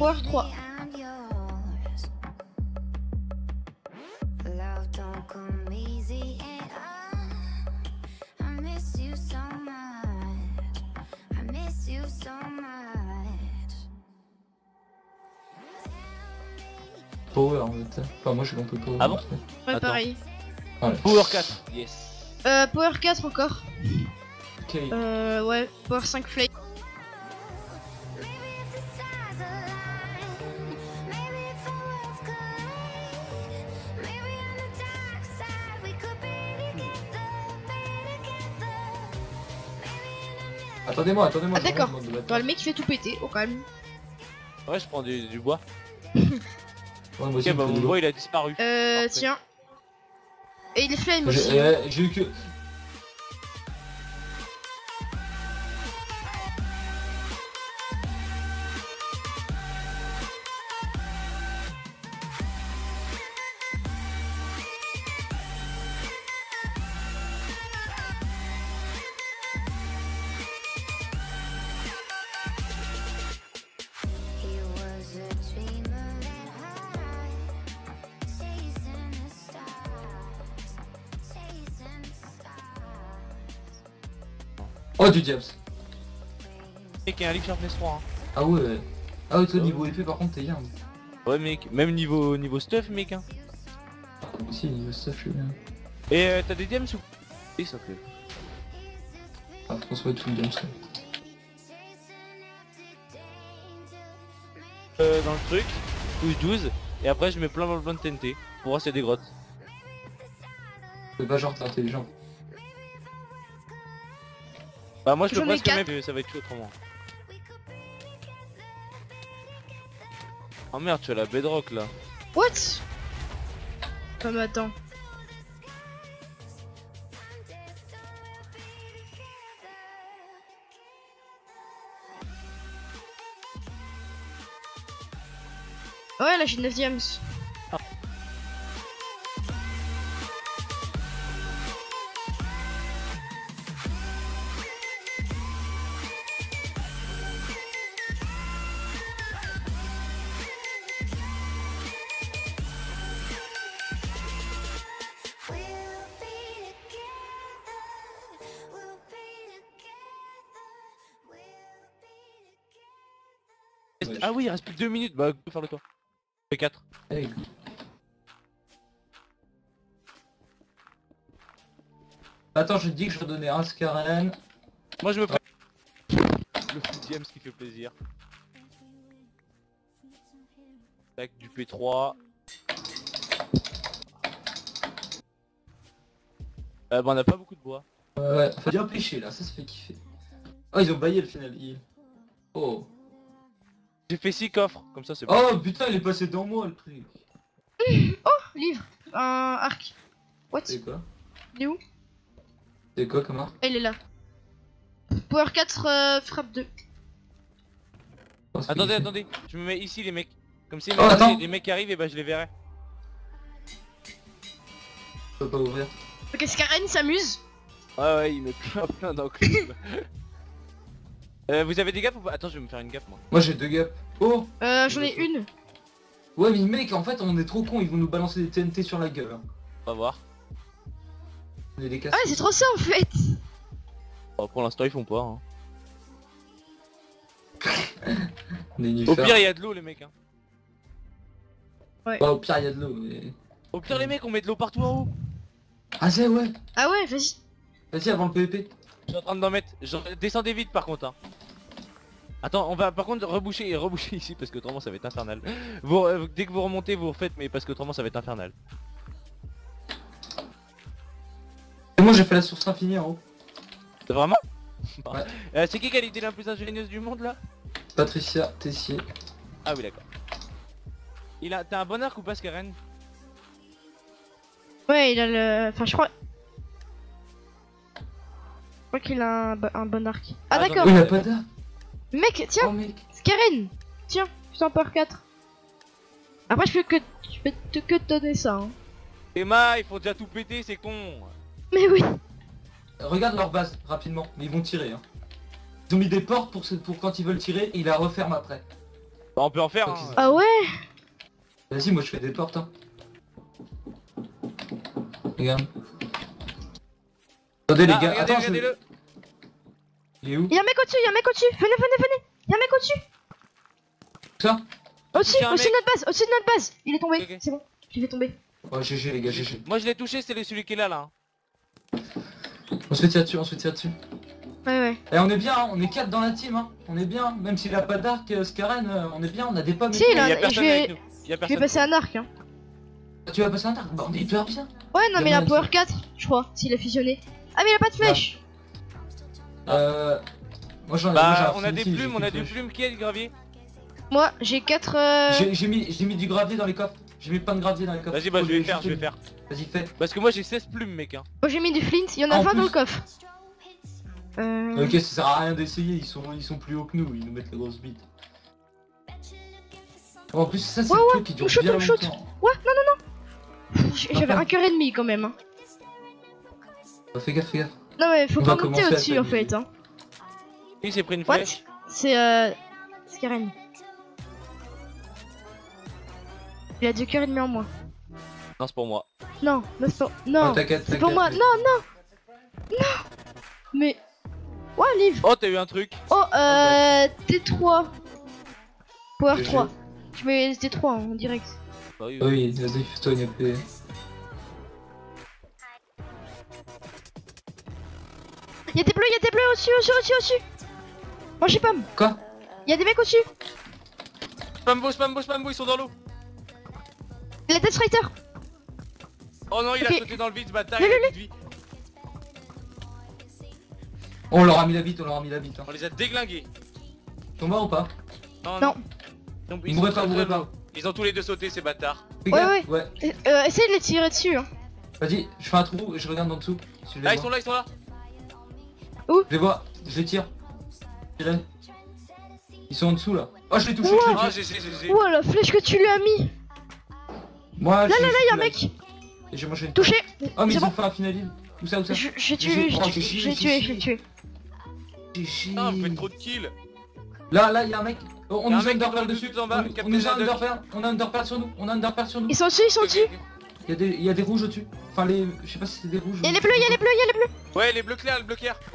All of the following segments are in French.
Power 3. Power en fait. Enfin moi je suis un peu power. Ah bon? Ouais, Attends. pareil. Voilà. Power 4, yes. Power 4 encore. Ok. Ouais, Power 5 Flame. Attendez-moi. Ah d'accord. je rentre dans le Bah, bâtard. le mec il fait tout péter, au calme. Ouais, je prends du bois. Ouais, moi aussi, Ok, bah je fais mon de l'eau. bois il a disparu. Parfait. Tiens. Et il est flame aussi. J'ai eu que... Oh du diable. Mec, il y a un livre Sharpness 3. Hein. Ah ouais. Ah ouais toi Ah niveau épée par contre t'es bien. Ouais, mec, même niveau stuff, mec. Hein. Si niveau stuff je suis bien. Et t'as des DMs ou? Oui, ça fait. Ah François tout le game ça. Dans le truc, touche 12, et après je mets plein de TNT pour voir s'il y a des grottes. C'est pas genre t'es intelligent. Bah moi je peux J'en ai presque quatre. mettre, ça va être chaud autrement. Oh merde, tu as la bedrock là. What? Ah mais attends. Ouais là j'ai 9 diams. Ah oui, il reste plus que 2 minutes, bah go faire le tour. Fais 4. Hey. Attends je te dis que je vais donner un Skaren. Moi je me prends le full DMs qui fait plaisir. Tac, du P3. Bah on a pas beaucoup de bois. Ouais, faut bien pêcher là, ça se fait kiffer. Oh ils ont baillé le final. Oh. J'ai fait 6 coffres, comme ça c'est bon. Oh putain il est passé dans moi le truc. Livre. Un arc. What? C'est quoi? Il est où? C'est quoi comme arc? Ah, il est là. Power 4 frappe 2. Oh, c'est Attendez, kiffé. attendez, je me mets ici les mecs. Comme si Oh, attends. les mecs qui arrivent et bah je les verrai. Je peux pas ouvrir. Ok, Skaren s'amuse. Ouais, il met plein d'enclumes. Vous avez des gaps ou pas? Attends, je vais me faire une gap moi. Moi j'ai 2 gaps. Oh. J'en ai une. Ouais mais mec en fait on est trop cons, ils vont nous balancer des TNT sur la gueule. Hein. On va voir. On est des Ah ouais, c'est trop ça en fait. Bon, pour l'instant ils font pas. Hein. On est nuls. Au pire il y a de l'eau les mecs. Hein. Bah au pire il y a de l'eau mais... Au pire les mecs on met de l'eau partout en haut. Ah c'est ouais. Ah ouais, vas-y. Vas-y avant le PVP. Je suis en train d'en mettre. Descendez vite par contre. Hein. Attends, on va par contre reboucher ici parce que autrement ça va être infernal. Vous, dès que vous remontez vous refaites mais parce que autrement ça va être infernal. Et moi j'ai fait la source infinie en haut. Vraiment? Ouais. C'est qui a l'idée la plus ingénieuse du monde là? Patricia Tessier. Ah oui d'accord. T'as un bon arc ou pas Skaren? Ouais, il a le... Enfin, je crois... Je crois qu'il a un bon arc. Ah Ah, d'accord. Oui il a pas d'arc. Mec, tiens, Oh mec. Skaren. Tiens, putain, Power 4. Après, je peux que te donner ça. Hein. Emma, ils font déjà tout péter, c'est con. Mais oui. Regarde leur base rapidement, mais ils vont tirer. Hein. Ils ont mis des portes pour quand ils veulent tirer et ils la referment après. Bah, on peut en faire. Ok. Hein. Ah ouais. Vas-y, moi je fais des portes. Hein. Regarde. Attendez les Ah, gars, regardez, attends, regardez-le. Il est où? Y'a un mec au-dessus, y'a un mec au-dessus. Venez, venez, venez. Y'a un mec au-dessus. Ça? Au-dessus, touché un au-dessus de mec. notre base, au-dessus de notre base. Il est tombé. Ok. C'est bon. Je l'ai fait tomber. Oh GG les gars, GG. Moi je l'ai touché, c'est celui qui est là. On se fait tirer dessus, on se fait tirer dessus. Ouais, ouais. Et on est bien, hein, on est 4 dans la team, hein. On est bien, même s'il a pas d'arc, Skaren, on est bien, on a des pommes. et Si, tout. il a- Il y a je personne vais- avec nous. Il y a Je vais personne. passer un arc. Hein. Tu vas passer un arc? Bah on est hyper bien. Ouais, non, Il mais il y a a un moyen power 4, je crois, s'il a fusionné. Ah, mais il a pas de flèche. Moi j'en ai. Bah on a des plumes, on a des plumes. Qui a du gravier? Moi, j'ai 4. J'ai mis du gravier dans les coffres. J'ai mis plein de gravier dans les coffres. Vas-y, bah Faut je vais les faire, jeter. je vais faire. Vas-y fais. Parce que moi j'ai 16 plumes mec hein. Moi, j'ai mis du flint, il y en a En 20 dans plus. le coffre. Ok, ça sert à rien d'essayer, ils sont plus hauts que nous, ils nous mettent les grosses bites. Oh, en plus ça c'est Ouais, le ouais, truc qui dure on shoot, bien on shoot. longtemps. J'avais un cœur et demi quand même. Hein. Bah, fais gaffe, fais gaffe. Non, mais faut On pas va monter commencer à au-dessus en s'amuser. fait. Hein. Il s'est pris une What? flèche. C'est Skaren. Il a 2 cœurs et demi en moins. Non c'est pour moi. Non, non, c'est pas. Non, Oh, t'inquiète, c'est pour moi. t'inquiète. Non, non. Non. Mais. Ouais, livre. Oh t'as eu un truc. Oh, T3. Power GG. 3. Je mets T3 en direct. Bah oui, Oui, vas-y, fais-toi une épée. Y'a des bleus au-dessus, au-dessus. Mangez pomme. Quoi? Y'a des mecs au-dessus. Spambo, ils sont dans l'eau. La Death Rider. Oh non il Ok. a sauté dans le vide ce bâtard, il a plus de vie. On leur a mis la bite, on leur a mis la bite. Hein. On les a déglingués. Ils sont morts ou pas? Non. Ils mourraient pas, mourraient pas. Ils ont tous les deux sauté ces bâtards. Fais Ouais, gaffe, ouais. Essayez de les tirer dessus. Hein. Vas-y, je fais un trou et je regarde en dessous. Si je les Là ils vois. sont là, ils sont là. Je les vois, je les tire. Irène. Ils sont en dessous là. Oh, je l'ai touché, Wow. je l'ai Ah tué. GG. Ouah, la flèche que tu lui as mis. Moi, Là, je y'a un mec. Et j'ai mangé une Touché. Oh, mais C'est ils ont bon. fait un finaliste. Où ça, où ça? J'ai tué, j'ai tué. Ah vous faites trop de kills. Là, y'a un mec. Oh, on Y'a un nous a mec qui est underpearl dans le dessus. tout en bas, On Captain nous a Haddock. underpearl. On a underpearl sur nous. On a underpearl sur nous. Ils sont dessus, ils sont dessus. Il y a des rouges au-dessus. Enfin, les. Je sais pas si c'est des rouges. Y'a les bleus, y'a les bleus, y'a les bleus. Ouais les bleus clairs, le bleu clair.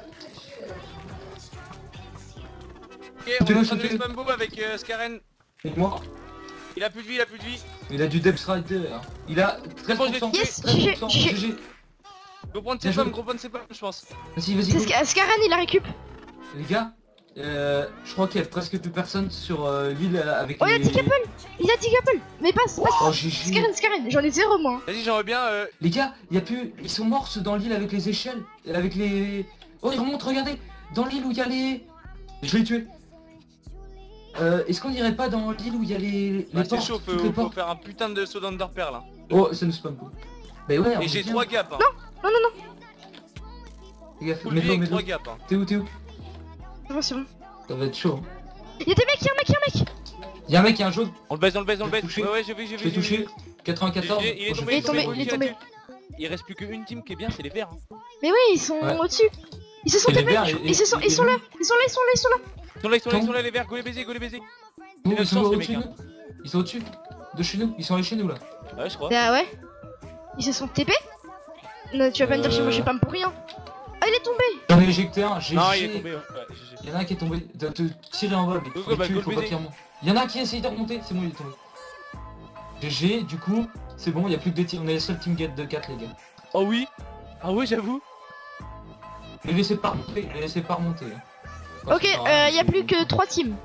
Ok, on Sautez-le, va prendre le sautez-le. spambo avec Skaren. Et moi, Il a plus de vie, il a plus de vie. il a du Depth Rider. Il a 13%. Yes, 13%. GG. GG. Gros prendre Bien ses joué. pommes, gros prendre ses pommes je pense. Vas-y, C'est vas-y. Skaren, il la récup. Les gars, je crois qu'il y a presque plus personne sur l'île avec Oh, les... y'a Digapple. Il y a Digapple. Mais passe. Oh, GG. Skaren, j'en ai 0 moi. Vas-y j'aimerais bien Les gars, il y a plus... Ils sont morts ceux dans l'île avec les échelles. Avec les... Oh, ils remontent, regardez. Dans l'île où il y a les... Je l'ai tué. Est-ce qu'on irait pas dans l'île où il y a les bah, c'est portes, chaud, toutes les faut portes. faire un putain de saut d'Underpearl là. Oh, ça nous spam pas. Bah ouais, on Et est j'ai bien. 3 gaps hein. Non, non, non. Fais gaffe, Full mets-le, vie avec mets-le. 3 gaps hein. T'es où? C'est bon, c'est bon. Ça va être chaud. Y'a des mecs, y'a un mec. Y'a un mec, y'a un jaune. On le baise, on le baise. Je l'ai touché. Ouais, j'ai vu, Je l'ai touché. 94. Il est Oh, je tombé, fais il est tombé, ça. il est tombé. Il reste plus qu'une team qui est bien, c'est les verts. Hein. Mais oui, ils sont Ouais. au-dessus. Ils se sont Et les tapés. verts, Ils sont là. Ils sont là. Ils sont là les verts, go les baiser, Nous, notre ils sont chance, les au-dessus de mecs, nous. Ils sont au-dessus de chez nous. Ils sont allés chez nous là. Ouais je crois. Ah ouais. Ils se sont TP. Non, tu vas pas me dire que moi j'ai pas pour rien. Ah, il est tombé. J'en ai éjecté un. Non il est tombé, ouais. GG. Il y en a un qui est tombé. De te tirer en vol. Go, Faut go, bah, le tuer, go le faut pas baiser. qu'il remonte. Il y en a un qui essaye de remonter. C'est bon, il est tombé. GG, du coup, c'est bon, il y a plus que des tirs. On est les seuls team get de 4 les gars. Oh oui. Ah ouais j'avoue. Les laissez pas remonter. Les laissez pas remonter. Ok, y a plus que 3 teams.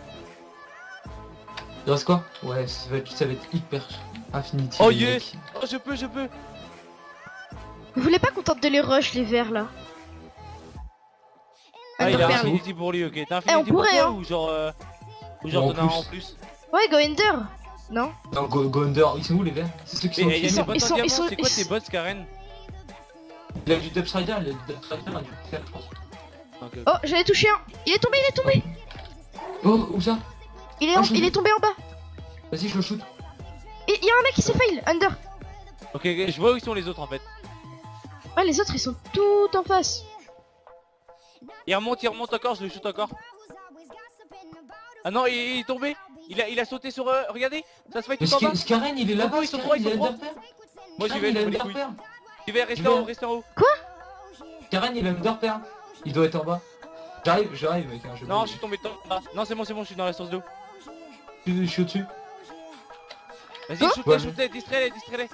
Il reste quoi? Ouais, ça va être hyper infinity. Oh les yes. mecs. Oh je peux. Vous voulez pas qu'on tente de les rush les verts là? Ah il a Underpearl. Infinity pour lui, ok. T'as Eh, on Infinity pour pourrait, toi hein. ou genre En t'en as un plus. en plus. Ouais, go Ender. Non? Non, go under. Ils sont où les verts? C'est ceux qui sont Mais il y a au-dessus. des sont- bots ils en sont- diamant, ils sont- c'est quoi ils tes sont- bots Karen? Il a du Depth Rider, il a du Depth Rider, il a du fer, je pense. Ok. Oh, j'en ai touché un. Il est tombé. Oh, où ça? Il Oh, je est l'ai. tombé en bas. Vas-y, je le shoot. Et y a un mec qui s'est fail. Under. Ok, je vois où sont les autres en fait. Ouais, les autres ils sont tout en face. Il remonte encore, je le shoot encore. Ah non, il est tombé. Il a sauté sur... regardez, ça se fait Mais tout en bas. Skaren il est là-bas, Ils sont Skaren, trois, il ils a sont Underpair. Moi j'y vais, il je a me les couilles. Underpair. J'y vais, restez en haut, restez en haut. Skaren il a Underpair. Il doit être en bas. J'arrive mec, hein, Non, je suis tombé dedans. Ah, non, c'est bon, je suis dans la source d'eau. Je suis au-dessus. Vas-y, Ouais, shoot-les, distrais-les.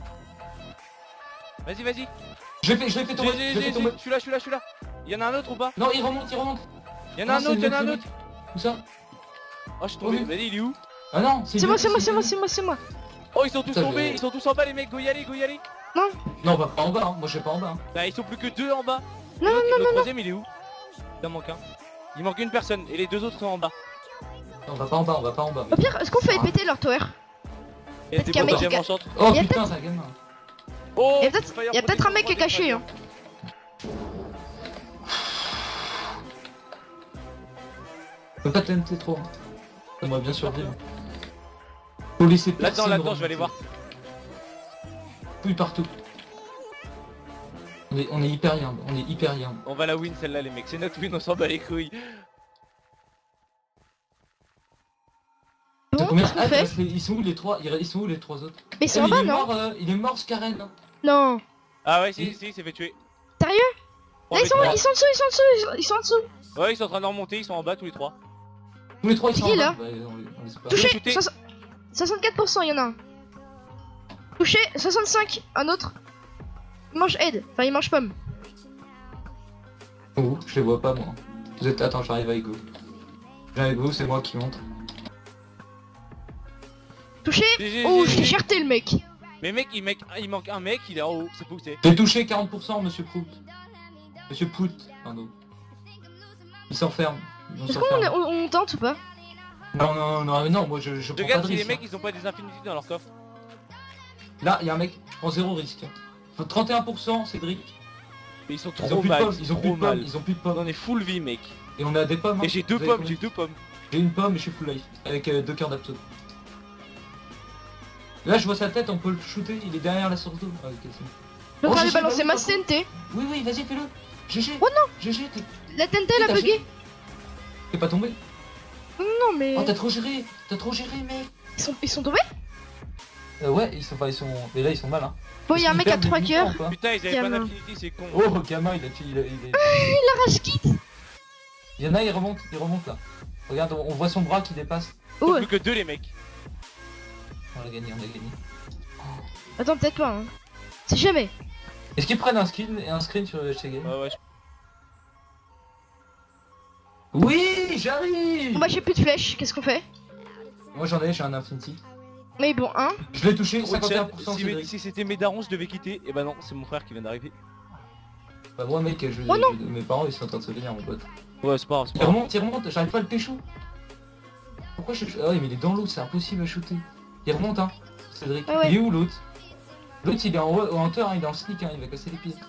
Vas-y. Je l'ai fait tomber, je l'ai fait tomber. Je suis là. Il y en a un autre ou pas? Non, il remonte. Il y en a un autre, Où ça? Oh, je suis tombé, Oui. vas-y, il est où? Ah non, C'est moi. Oh, ils sont tous Putain, tombés, je- ils sont tous en bas les mecs, go y aller. Non, pas en bas, hein. Moi je vais pas en bas. Hein. Bah, ils sont plus que deux en bas. Non, Le troisième, il est où? Il en manque un. Il manque une personne, et les deux autres sont en bas. On va pas en bas. Au pire, est-ce qu'on fait péter leur tower? Et Peut-être t'es qu'un bon, mec deuxième qui a- en centre. Oh Il y a putain, c'est un gamin. Oh, Il y a peut-être un mec qui est caché, hein. Faut pas tenter trop. Hein. J'aimerais bien survivre. Faut laisser personne. Là-dedans, je vais aller voir. Fouille partout. On est hyper young, On va la win celle-là les mecs, c'est notre win, on s'en bat les couilles. Bon, Combien qu'est-ce qu'on fait? Ils sont où les trois? Ils sont où les trois autres? Mais c'est en bas, non? Il est mort Skaren. Hein. Non. Ah ouais, si, il s'est fait tuer. Sérieux? Oh, Là, mais ils sont en dessous. Ouais, ils sont en train de remonter, ils sont en bas tous les trois. Tous les trois ils C'est sont qui, en bas. là Bah, on les pas. Touché. shooté. 64%, il y en a un. Touché, 65, un autre. Il mange aide, enfin il mange pomme. Oh, je les vois pas moi. Vous êtes... Attends, j'arrive avec vous. C'est moi qui monte. Touché. GG. Oh, je l'ai cherté le mec. Mais mec, il manque un mec, il est en haut, c'est pas où c'est. J'ai touché 40% monsieur Prout. Monsieur Prout, pardon. Il s'enferme. Est-ce qu'on tente ou pas? Non, moi je prends pas Regarde de si les risque. mecs ils ont pas des infinités dans leur coffre. Là, il y a un mec, je prends 0 risque. Faut 31% Cédric. Mais ils sont tous Ils ont au plus de mal, pommes, ils ont plus de trop mal. pommes, ils ont plus de pommes. On est full vie mec. Et on a des pommes. Hein. Et j'ai deux Vous avez pommes, combien? J'ai une pomme et je suis full life. Avec 2 cœurs d'abso. Là je vois sa tête, on peut le shooter, il est derrière la source d'eau. Ah, ok, c'est bon. Je vais Oh, aller GG, balancer bah ma oui, TNT. Oui, vas-y, fais-le. GG. Oh non. GG, La TNT elle a T'as bugué. t'es pas tombé. Non mais... Oh, t'as trop géré, mec. Ils sont tombés? Ouais, ils sont... Mais là, ils sont mal, hein. Bon, il y a un mec à 3 cœurs. cœurs. Putain, ils avaient pas Gamin. d'infinité, c'est con. Oh, gamin, il est... Rage kit. Il y en a, il remonte là. Regarde, on voit son bras qui dépasse. Ils sont Ouais. plus que deux les mecs. On a gagné. Attends, peut-être pas, hein. C'est jamais. Est-ce qu'ils prennent un screen sur le HG? Ouais, Oui, j'arrive. Bon bah j'ai plus de flèches, qu'est-ce qu'on fait? Moi j'ai un Infinity. Mais bon, hein. Je l'ai touché, Gros chat, 51% si, Cédric. si c'était mes darons, je devais quitter. Et bah non, c'est mon frère qui vient d'arriver. Bah moi mec, Oh non. mes parents ils sont en train de se venir mon pote. Ouais, c'est pas grave, c'est Il pas grave. remonte, j'arrive pas à le pécho. Pourquoi je... Ah ouais mais il est dans l'eau, c'est impossible à shooter. Il remonte hein, Cédric. Ah ouais. Il est où l'autre? L'autre il est en hauteur, hein, il est en sneak, hein, il va casser les pieds.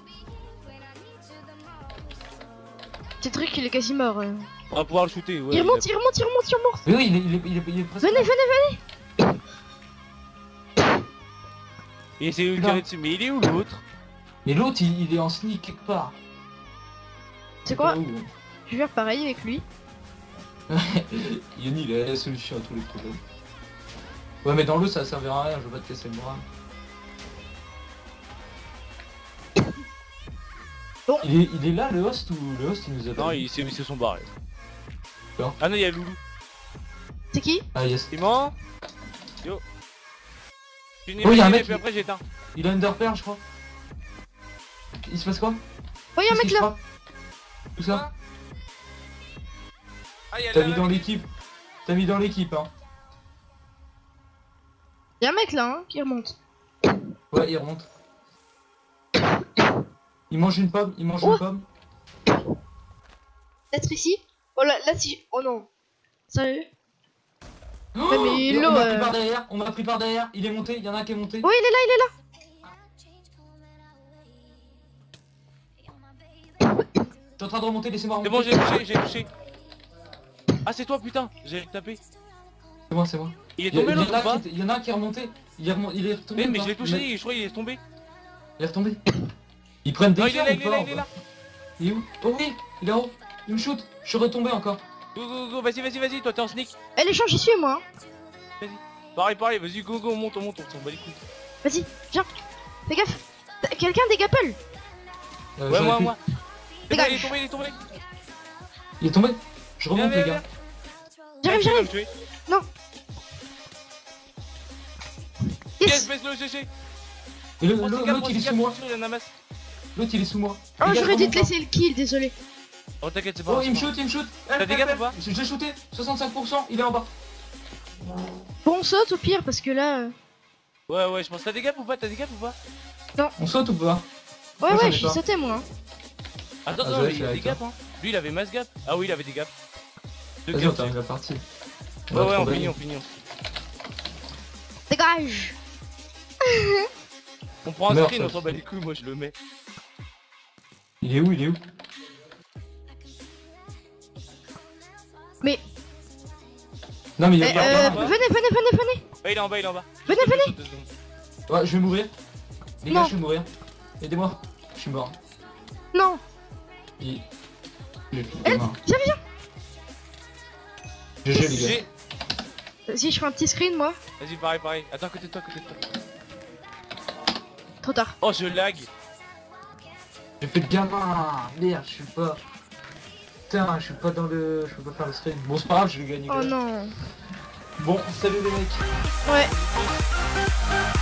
C'est truc il est quasi mort. On va pouvoir le shooter, ouais. Il remonte. Mais oui, il est presque... Venez. Et c'est de tirer dessus, mais il est où l'autre? Mais l'autre il est en sneak quelque part. C'est quoi? Pas où, Je vais faire pareil avec lui. hein. Yoni il a la solution à tous les problèmes. Ouais mais dans l'eau ça servira à rien, je veux pas te casser le bras. Bon. Il est là le host ou le host il nous a pas Non, dit. ils se sont barrés. Non. Ah non, il y a Loulou. C'est qui? Ah yes. C'est bon. Yo. Fini, Oh, y a un et mec puis après j'éteins. Il a Underpair je crois. Il se passe quoi? Oh y'a un mec là. Tout ça? Ah, il y a T'as là, mis dans là. l'équipe. T'as mis dans l'équipe hein. Y'a un mec là hein, qui remonte. Ouais il remonte. Il mange une pomme, Oh. une pomme. Peut-être ici. Oh là si. Oh non. Sérieux? Oh, mais et l'eau, on m'a pris par derrière, il est monté, il y en a un qui est monté. Oh il est là. Je suis en train de remonter, laissez-moi C'est remonter. bon, j'ai touché. Ah, c'est toi, putain. J'ai tapé. C'est moi. Il est tombé l'autre ou pas? Il y en a un qui est remonté. Il est retombé. Mais ou je pas l'ai touché, je crois qu'il est tombé. Il est retombé. Ils prennent des Non, il est cœurs là, ou il est pas, là, ou il est pas là. Il est où? Oh oui, il est en haut. Il me shoot. Je suis retombé encore. Go go go, vas-y, toi t'es en sneak. Eh, l'échange, j'y suis moi. Pareil, vas-y, go go, on monte, on s'en bat les couilles. Vas-y, viens. Fais gaffe. Quelqu'un des Apple. Ouais, moi. Dégage. Il est tombé. Il est tombé. Je remonte Viens, les viens, gars. J'arrive. Il va me tuer. Non. Yes, Yes. baisse le GG. Et l'autre il est sous moi. Il y en a masse. L'autre il est sous moi. Oh, Les gars, j'aurais dû je te remonte, laisser le kill, désolé. Oh t'inquiète, c'est hein. pas Oh grave. il me shoot. T'as des gars ou pas? J'ai shooté. 65%, il est en bas. Bon, on saute au pire parce que là. Ouais, je pense. T'as des gaps ou pas? On saute ou pas? Ouais, Moi, j'en ai j'ai pas. sauté moi. Attends, Ah, non, je vais mais il y a avec des gaps, hein. Lui, il avait masse gap. Ah oui, il avait des gaps. Deux Vas-y, on gaps. termine la partie. Ouais, on trop finit, bien. Dégage. On prend un Meurs, screen, ça, on s'en bat les couilles, moi je le mets. Il est où? Mais. Non mais il y a Eh, pas. bah. Venez. Ouais, il est en bas. Venez. Ouais, je vais mourir. Les Non. gars, je vais mourir. Aidez-moi. Je suis mort. Non. J'ai plus Eh, de main. viens. GG les gars. J'ai. Vas-y, je fais un petit screen moi. Vas-y, pareil. Attends, à côté de toi. Trop tard. Oh, je lag. J'ai fait le gamin. Merde, je suis pas. Putain, je suis pas dans le. Je peux pas faire le screen. Bon, c'est pas grave, je vais gagner. Oh non. Bon, salut les mecs. Ouais.